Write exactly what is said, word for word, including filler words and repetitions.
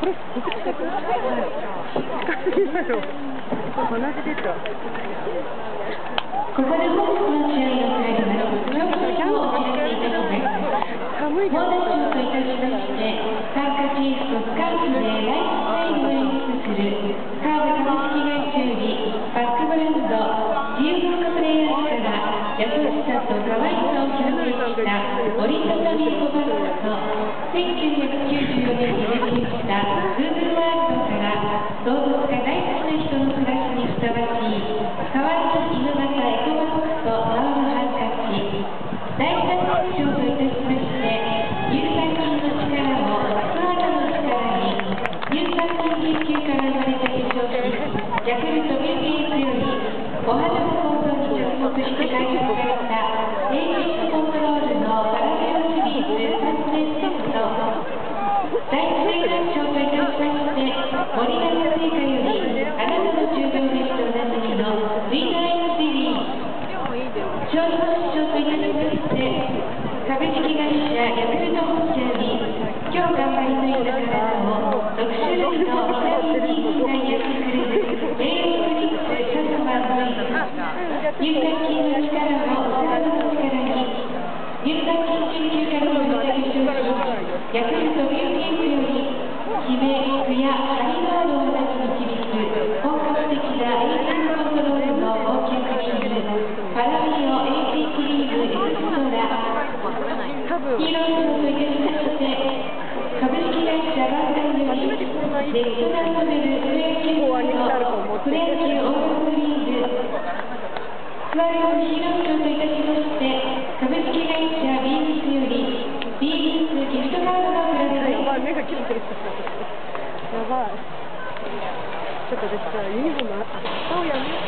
ここで本日の試合を変えます。状況をお知らせいたします。猛打賞といたしまして、ハンカチーフとスカーフでライフタイムを演出するカード株式会社よりバックブランド自由文化プレイヤーから優しさと可愛さを表現した折りたたみ小バッグとせんきゅうひゃくきゅうじゅうよねんにデビューしたグーグルワールドから動物が大好きな人の暮らしにふさわしい可愛い犬型エコバッグとタオルハンカチ大作賞といたしまして乳酸菌の力を素肌の力に乳酸菌研究から生まれた化粧品ヤクルトビューティーズよりお肌の構造に着目して開発されたエイジングコントロールのパラメロシリーズさんねんセット大生活賞といたしまして森永製菓よりあなたのじゅうびょう飯とおなじみのウィナーエンジリー商品の市場といたしまして株式会社ヤクルト本社に今日頑張り抜いた体をろく種類のビタミン D が癒してくれる栄養ドリンクサスマンドリンク乳酸菌の力をお肌の力に乳酸菌研究から生まれた化粧品ヤクルトビューティーズよりキメ、クヤ、ハリノールを同じ導く本格的なエイジングコントロールの高級クリームパラミオエイジクリームエクストラヒーローショーといたしまして株式会社バンダイよりレストランノベルプロ野球のプロ野球オープンリーグスワローズヒーローショーといたしまして株式会社ビームスよりビームスギフトカードのプレゼントやばい、目が切れてる。やばい。ちょっとですから、ユニフォーム、あ、そうやね。